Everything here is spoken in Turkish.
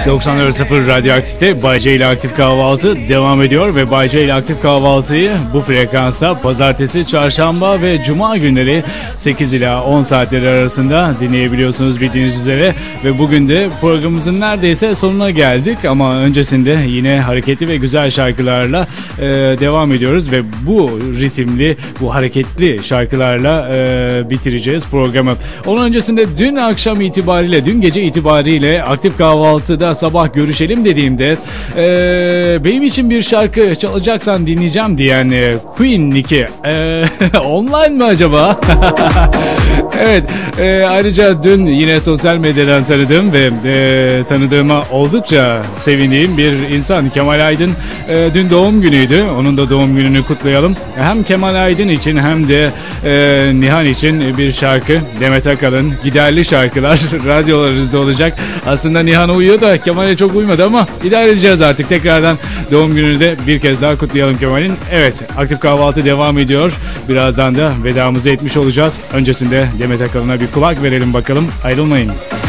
94.0 Radyoaktif'te Bay J ile Aktif Kahvaltı devam ediyor ve Bay J ile Aktif Kahvaltı'yı bu frekansta pazartesi, çarşamba ve cuma günleri 8 ila 10 saatleri arasında dinleyebiliyorsunuz bildiğiniz üzere ve bugün de programımızın neredeyse sonuna geldik ama öncesinde yine hareketli ve güzel şarkılarla devam ediyoruz ve bu ritimli, bu hareketli şarkılarla bitireceğiz programı. Onun öncesinde dün akşam itibariyle, dün gece itibariyle Aktif Kahvaltı'da sabah görüşelim dediğimde benim için bir şarkı çalacaksan dinleyeceğim diyen Queen Nicky online mı acaba? Evet, ayrıca dün yine sosyal medyadan tanıdığım ve tanıdığıma oldukça sevindiğim bir insan Kemal Aydın dün doğum günüydü. Onun da doğum gününü kutlayalım. Hem Kemal Aydın için hem de Nihan için bir şarkı. Demet Akalın Giderli Şarkılar radyolarınızda olacak. Aslında Nihan uyuyor da Kemal'e çok uymadı ama idare edeceğiz artık. Tekrardan doğum gününü de bir kez daha kutlayalım Kemal'in. Evet, Aktif Kahvaltı devam ediyor. Birazdan da vedamızı etmiş olacağız. Öncesinde Demet Akalın'a bir kulak verelim bakalım. Ayrılmayın.